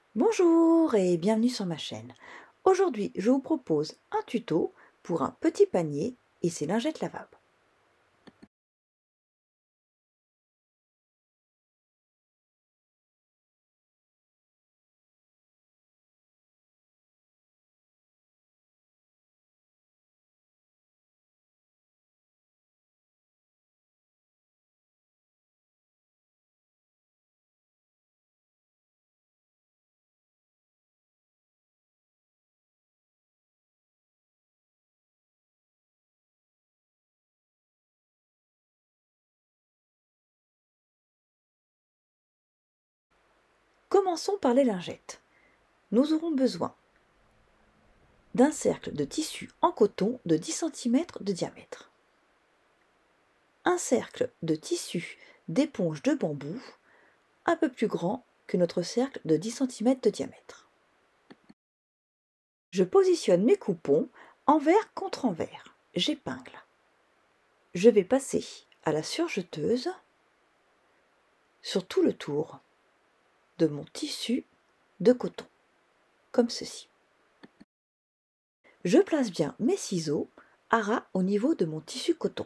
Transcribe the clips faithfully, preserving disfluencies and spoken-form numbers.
Bonjour et bienvenue sur ma chaîne. Aujourd'hui, je vous propose un tuto pour un petit panier et ses lingettes lavables. Commençons par les lingettes. Nous aurons besoin d'un cercle de tissu en coton de dix centimètres de diamètre, un cercle de tissu d'éponge de bambou un peu plus grand que notre cercle de dix centimètres de diamètre. Je positionne mes coupons envers contre envers. J'épingle. Je vais passer à la surjeteuse sur tout le tour de mon tissu de coton, comme ceci. Je place bien mes ciseaux à ras au niveau de mon tissu coton.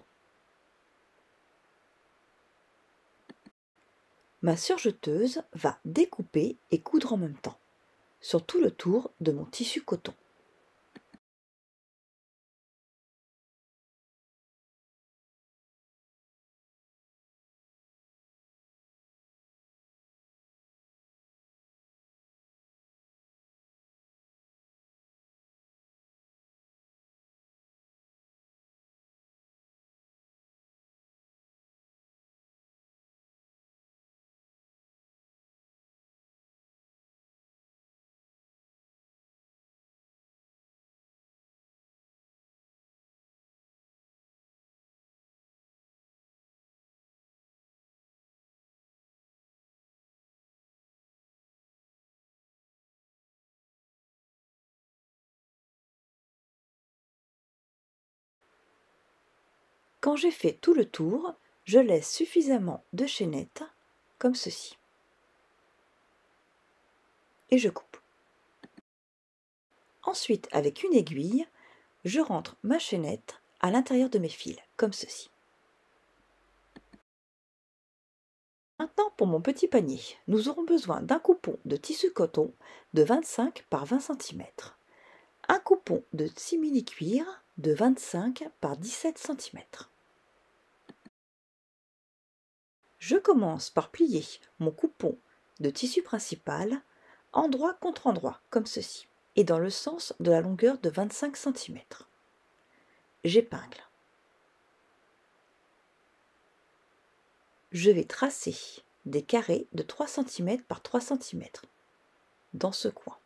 Ma surjeteuse va découper et coudre en même temps, sur tout le tour de mon tissu coton. Quand j'ai fait tout le tour, je laisse suffisamment de chaînettes, comme ceci. Et je coupe. Ensuite, avec une aiguille, je rentre ma chaînette à l'intérieur de mes fils, comme ceci. Maintenant, pour mon petit panier, nous aurons besoin d'un coupon de tissu coton de vingt-cinq par vingt centimètres, un coupon de simili-cuir de vingt-cinq par dix-sept centimètres. Je commence par plier mon coupon de tissu principal endroit contre endroit, comme ceci, et dans le sens de la longueur de vingt-cinq centimètres. J'épingle. Je vais tracer des carrés de trois centimètres par trois centimètres dans ce coin.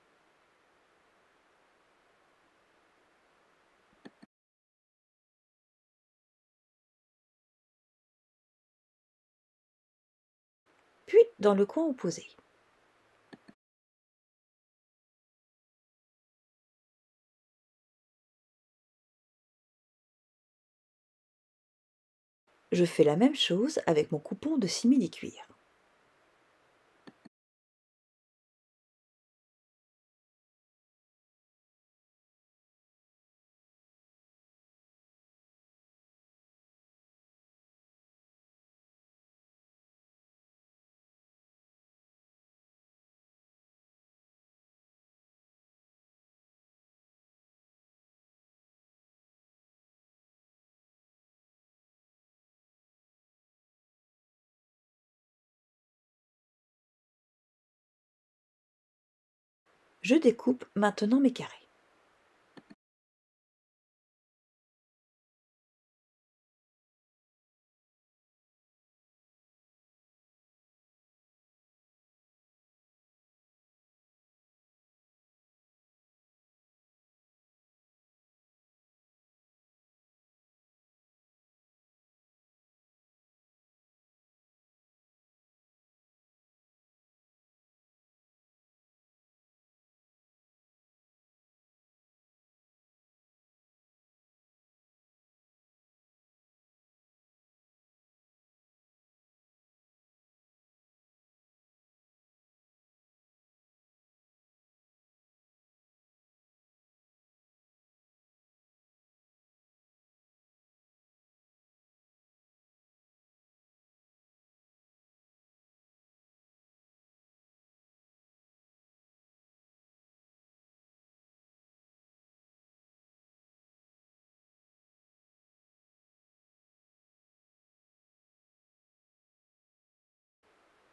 Puis dans le coin opposé. Je fais la même chose avec mon coupon de simili-cuir. Je découpe maintenant mes carrés.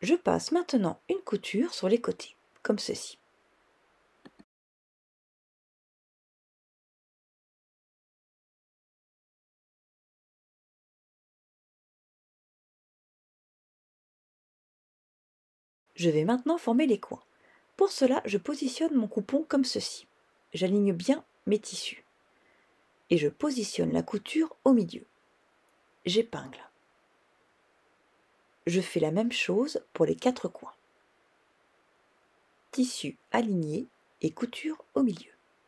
Je passe maintenant une couture sur les côtés, comme ceci. Je vais maintenant former les coins. Pour cela, je positionne mon coupon comme ceci. J'aligne bien mes tissus. Et je positionne la couture au milieu. J'épingle. Je fais la même chose pour les quatre coins. Tissu aligné et couture au milieu.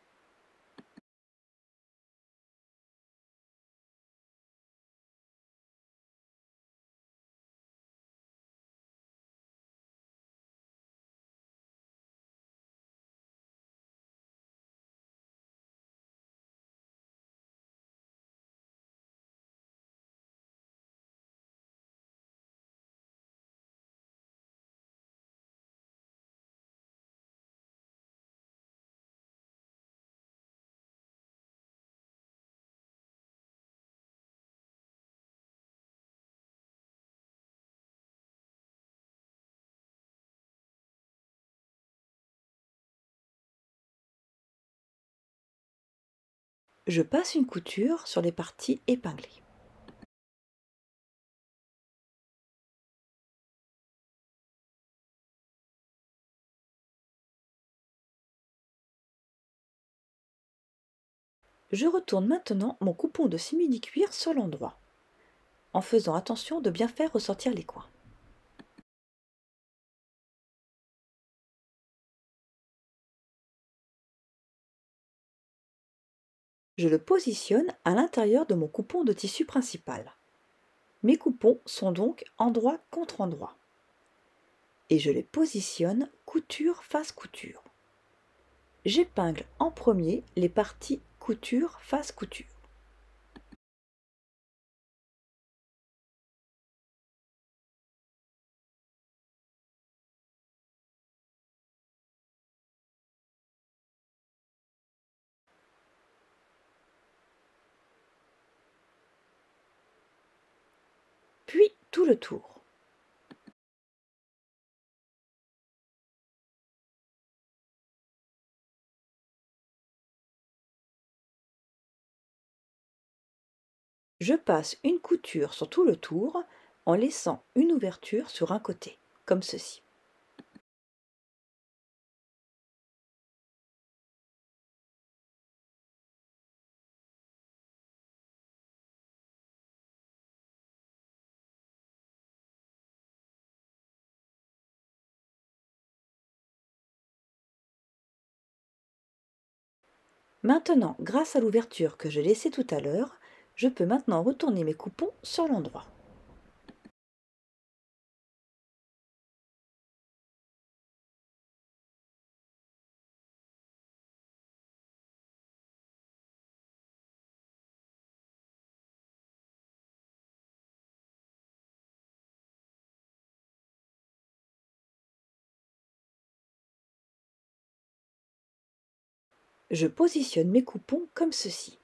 Je passe une couture sur les parties épinglées. Je retourne maintenant mon coupon de simili-cuir sur l'endroit, en faisant attention de bien faire ressortir les coins. Je le positionne à l'intérieur de mon coupon de tissu principal. Mes coupons sont donc endroit contre endroit. Et je les positionne couture face couture. J'épingle en premier les parties couture face couture. Puis tout le tour. Je passe une couture sur tout le tour en laissant une ouverture sur un côté, comme ceci. Maintenant, grâce à l'ouverture que j'ai laissée tout à l'heure, je peux maintenant retourner mes coupons sur l'endroit. Je positionne mes coupons comme ceci.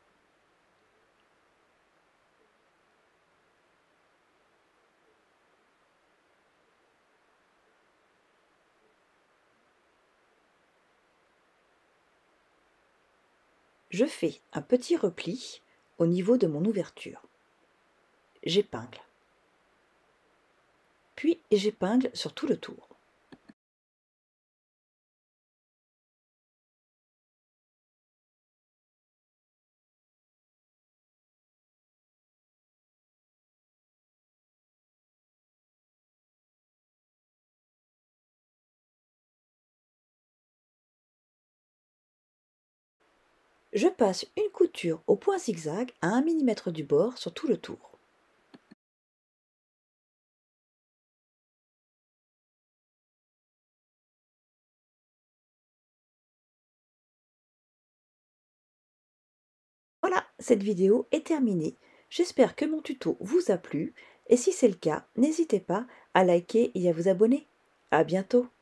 Je fais un petit repli au niveau de mon ouverture. J'épingle. Puis j'épingle sur tout le tour. Je passe une couture au point zigzag à un millimètre du bord sur tout le tour. Voilà, cette vidéo est terminée. J'espère que mon tuto vous a plu et si c'est le cas, n'hésitez pas à liker et à vous abonner. À bientôt!